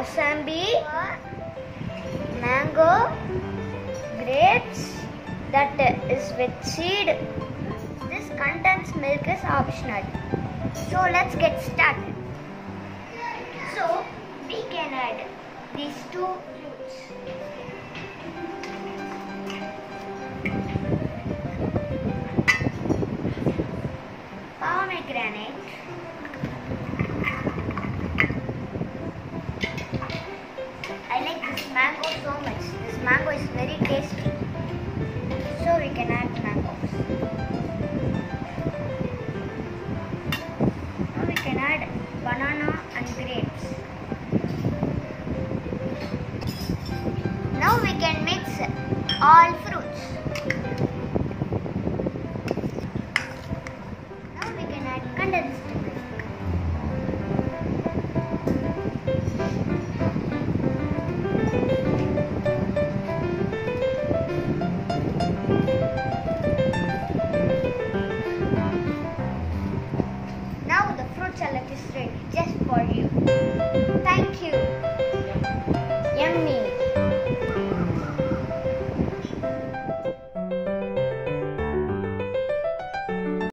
Mosambi, mango, grapes that is with seed. This contains milk is optional. So let's get started. So we can add these two fruits. Pomegranate, I like this mango so much. This mango is very tasty. So we can add mangoes. Now we can add banana and grapes. Now we can mix all fruits. Now we can add condensed milk. Now the fruit salad is ready.